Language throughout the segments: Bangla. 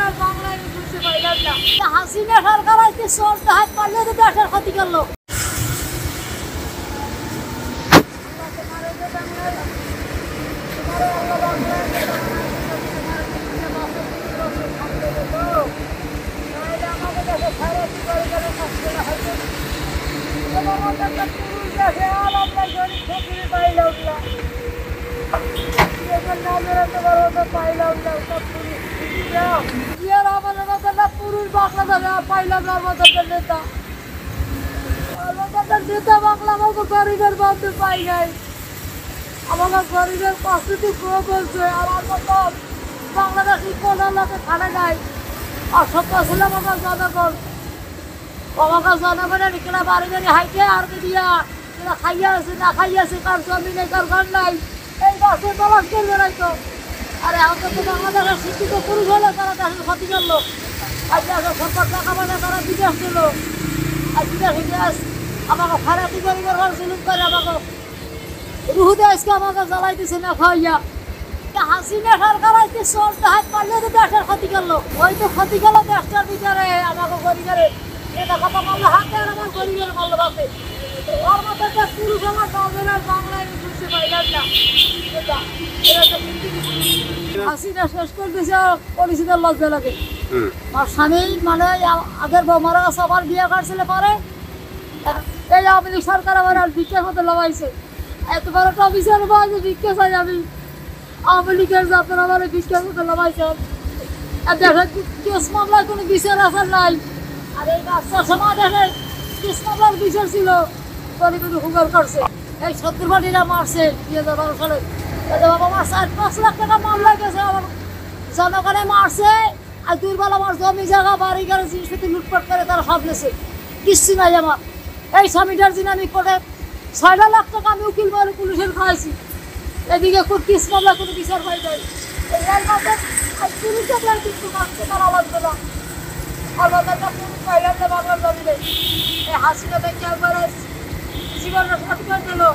আর বাংলায় বুঝতে পারলাম না। হাসিনা সরকার আজকে চলতে হাত পারলে তো দেশের ক্ষতি করলো। পুরুষ বাংলাদেশ পাইলাম না আমাদের নেতা, আমাদের নেতা বাংলা আমাকে গরিবের বন্ধু পাই নাই, আমাকে গরিবের প্রস্তুতি পুরো বলছে। আমার মতো বাংলাদেশি কোনো লোকে খানে নাই। অসভ্য ছিলাম আমার জনগণ, আমাকে জনগণের কিনা বাড়ি বাড়ি হাইটে আর দিয়া কিনা খাইয়া আছে না খাইয়াছে, কার জমি নেই কার ঘর নাই, এই বছর তলাশ করে বেড়াইতো। আরে আমাদের তো বাংলাদেশের শিক্ষিত পুরুষ হলে তারা দেশের ক্ষতি করলো। সরকার টাকা মানে তারা বিদেশ দিল, আর বিদেশ আমাকে ফারাতি গরিবের ঘর জুলুম করে আমাকে রুহুদে আজকে আমাকে জ্বালাই দিছে না খাইয়া। হাসিনা সরকার আজকে চলতে হাত পারলে তো দেশের ক্ষতি করলো। ওই তো ক্ষতি করলো দেশটার ভিতরে আমাকে গরিবের এটা কথা বললো হাতে, আর আমার গরিবের বললো বাপে। ওর মতো যে পুরুষ আমার নজরের বাংলায় বুঝতে পারলাম না। হাসিনা শেষ করে দিয়েছে পরিচিতের লজ্জা লাগে। আর স্বামী মানে আগের বউ মারা গেছে, আবার বিয়ে করছিল পরে এই আওয়ামী লীগ সরকার আবার আর ভিক্ষা করতে লাগাইছে। এত বড় একটা অফিসের বয়সে ভিক্ষা চাই আমি, আওয়ামী লীগের যাত্রা আমার ভিক্ষা করতে লাগাইছে। আর দেখেন কেস মামলায় কোনো বিচার আসার নাই। আর এই বাচ্চার সময় দেখেন কেস মামলার বিচার ছিল, গরিবের হুকার করছে। এই 70 কোটিরা মারছে 2012 সালে। বাবা আমার 4-5 লাখ টাকা মামলা গেছে, আমার জনগণে মারছে। আর দুর্বল আমার জমি জায়গা বাড়ি গাড়ি জিনিসপত্র লুটপাট করে তারা সব নেছে, কিচ্ছু নাই আমার। এই স্বামীটার দিন আমি করে 6 লাখ টাকা আমি উকিল বলে পুলিশের খাইছি। এদিকে কোন কিস মামলা কোনো বিচার পাই যায় পুলিশে কিন্তু তারা লাগবে না। আলাদা পুলিশ পাইলাম না বাংলার জমিনে। এই হাসিনা ব্যাংকে একবার জীবনটা সঠিক করে দিল।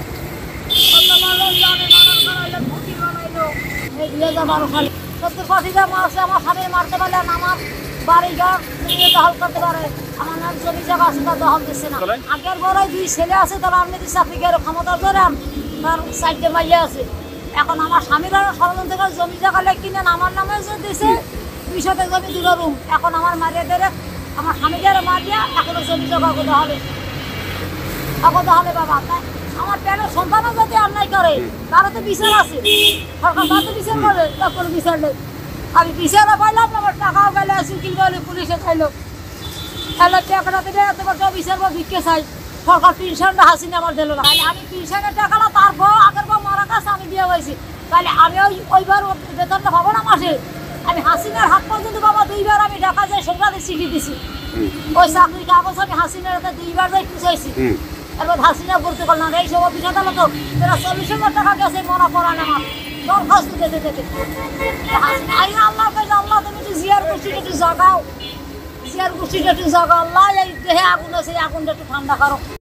এই 2012 সালে 70 কোটিটা মারছে। আমার স্বামী মারতে পারলে আমার বাড়ি ঘর দখল করতে পারে, আমার নাম জমি জায়গা আছে তার দখল দিচ্ছে না। আগের বড় 2 ছেলে আছে, তারা আর্মিতে চাকরি করে ক্ষমতা ধরে তার সাইডে মাইয়া আছে। এখন আমার স্বামীরা ষড়যন্ত্র করে জমি জায়গা কিনে আমার নামে দিয়েছে 2 শতক জমি 2 রুম। এখন আমার মারিয়ে ধরে আমার স্বামীদের মারিয়া এখনো জমি জায়গা আগুতে হবে বাবা। তাই আমার প্যানের সন্তানও যদি অন্যায় করে তারা তো বিচার আছে, সরকার তার তো বিচার করে, তার কোনো বিচার নেই। আমি বিচারও পাইলাম না, আমার টাকাও গেলে উকিল বলে পুলিশে খাইলো। তাহলে টাকাটা দিলে এত বড় বিচার বা ভিক্ষে চাই। সরকার পেনশনটা হাসিনা আমার দিল না। তাহলে আমি পেনশনের টাকা না, তার বউ আগের বউ মারা কাছে আমি দিয়ে হয়েছি, তাহলে আমি ওইবার বেতনটা পাবো না মাসে। আমি হাসিনার হাত পর্যন্ত বাবা 2বার আমি ঢাকা যাই সংবাদে চিঠি দিছি। ওই চাকরির কাগজ আমি হাসিনার হাতে 2বার যাই খুঁজাইছি। এবার হাসিনা বলতে পারলাম এই সব অফিস আদালত এরা 40,000 টাকা গেছে মরা পড়া আমার দরখাস্ত যেতে যেতে। আল্লাহ কাছে আল্লাহ তুমি একটু জিয়ার গোষ্ঠীটা একটু জাগাও, জিয়ার গোষ্ঠীটা একটু জাগাও। আল্লাহ এই দেহে আগুন আছে, এই আগুনটা একটু ঠান্ডা করো।